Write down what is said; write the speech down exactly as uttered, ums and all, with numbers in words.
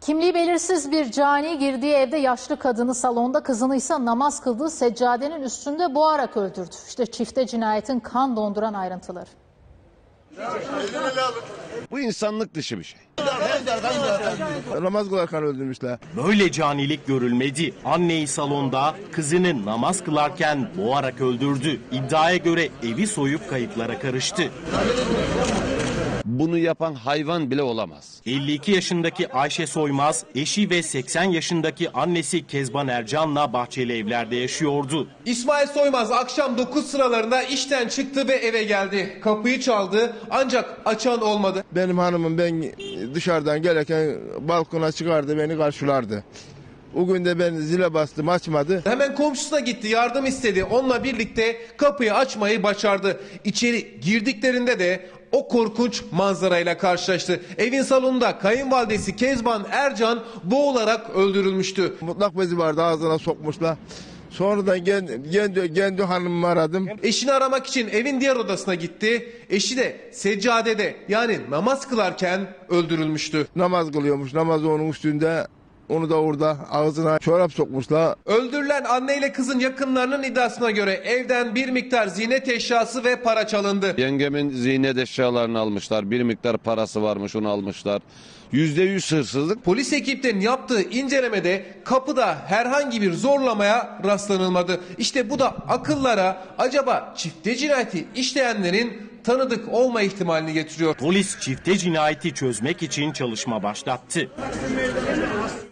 Kimliği belirsiz bir cani girdiği evde yaşlı kadını, salonda kızını ise namaz kıldığı seccadenin üstünde boğarak öldürdü. İşte çifte cinayetin kan donduran ayrıntıları. Bu insanlık dışı bir şey. Namaz kılarken öldürmüşler. Böyle canilik görülmedi. Anneyi salonda, kızını namaz kılarken boğarak öldürdü. İddiaya göre evi soyup kayıplara karıştı. Bunu yapan hayvan bile olamaz. elli iki yaşındaki Ayşe Soymaz, eşi ve seksen yaşındaki annesi Kezban Ercan'la Bahçeli Evler'de yaşıyordu. İsmail Soymaz akşam dokuz sıralarında işten çıktı ve eve geldi. Kapıyı çaldı ancak açan olmadı. Benim hanımım ben dışarıdan gelirken balkona çıkardı, beni karşılardı. O gün de ben zile bastım, açmadı. Hemen komşusuna gitti, yardım istedi. Onunla birlikte kapıyı açmayı başardı. İçeri girdiklerinde de o korkunç manzarayla karşılaştı. Evin salonunda kayınvalidesi Kezban Ercan boğularak öldürülmüştü. Mutlak bezi vardı, ağzına sokmuşlar. Sonradan kendi, kendi, kendi hanımımı aradım. Eşini aramak için evin diğer odasına gitti. Eşi de seccadede, yani namaz kılarken öldürülmüştü. Namaz kılıyormuş, namazı onun üstünde. Onu da orada ağzına çorap sokmuşlar. Öldürülen anneyle kızın yakınlarının iddiasına göre evden bir miktar ziynet eşyası ve para çalındı. Yengemin ziynet eşyalarını almışlar. Bir miktar parası varmış, onu almışlar. Yüzde yüz hırsızlık. Polis ekiplerinin yaptığı incelemede kapıda herhangi bir zorlamaya rastlanılmadı. İşte bu da akıllara acaba çifte cinayeti işleyenlerin tanıdık olma ihtimalini getiriyor. Polis çifte cinayeti çözmek için çalışma başlattı.